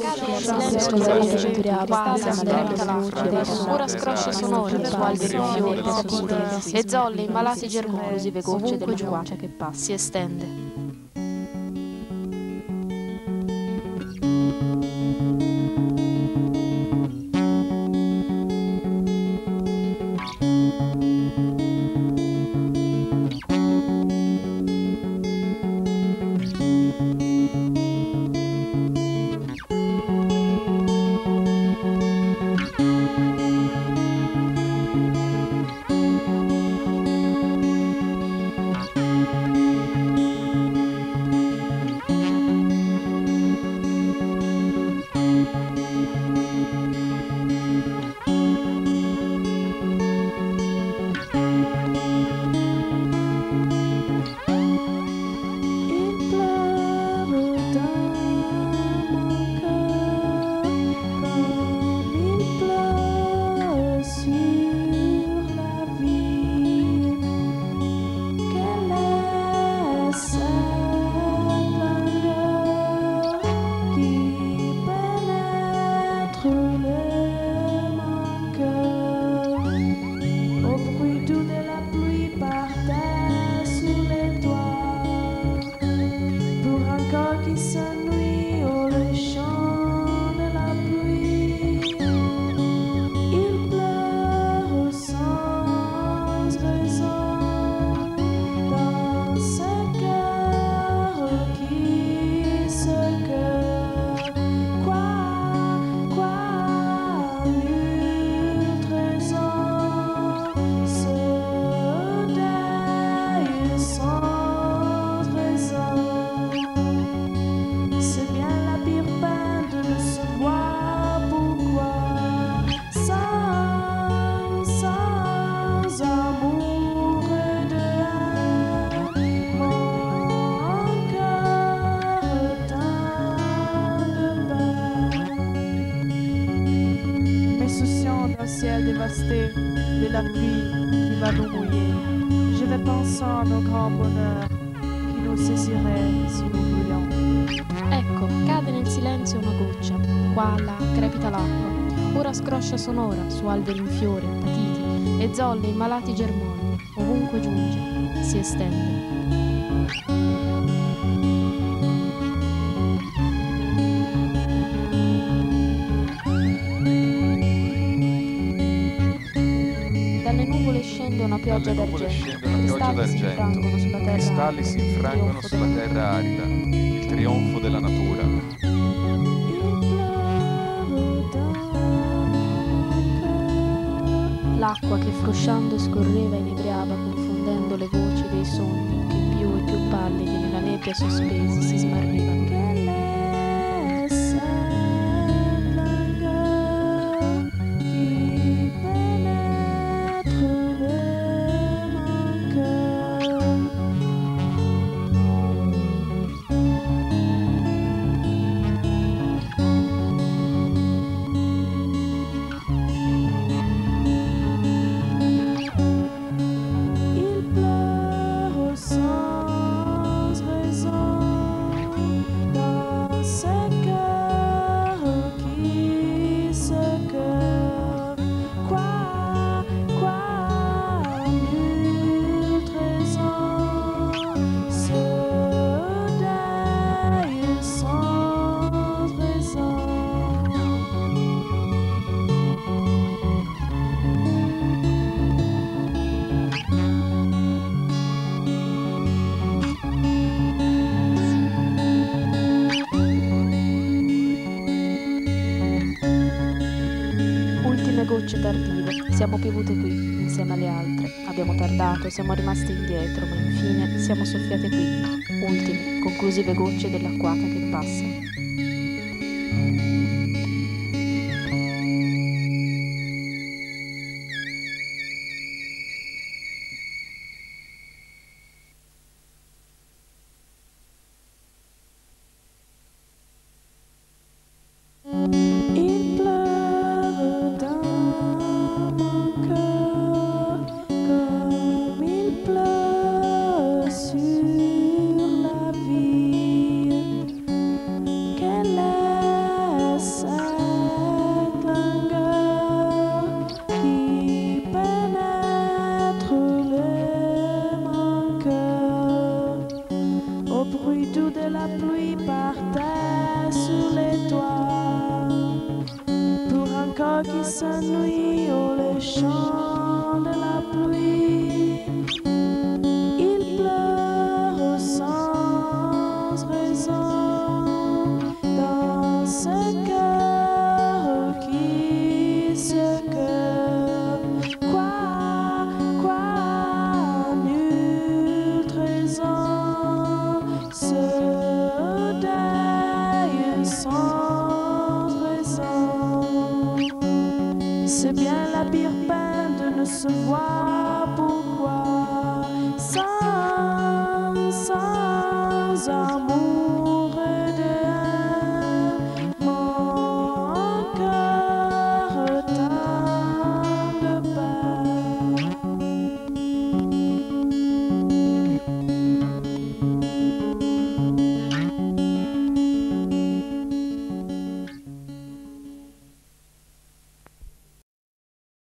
ora scroscia sonore su alberi e fiori e zolle in malati germosi ve gocce dell'acquata che passa si estende. Ciel dévasté, de la pluie qui va nous mouiller. Je vais pensant au grand bonheur qui nous saisirait si nous voulions. Ecco, cade nel silenzio una goccia, qua, là, crepita l'acqua. Ora scroscia sonora su alberi in fiore, patiti, e zolle in malati germogli. Ovunque giunge, si estende. Dalle nuvole scende una pioggia d'argento, cristalli si infrangono sulla terra arida, il trionfo della natura. L'acqua che frusciando scorreva inebriava, confondendo le voci dei sogni che più e più pallidi nella nebbia sospesi si smarrivano. Gocce tardive, siamo piovute qui, insieme alle altre. Abbiamo tardato, siamo rimaste indietro, ma infine siamo soffiate qui, ultime, conclusive gocce dell'acquata che passa.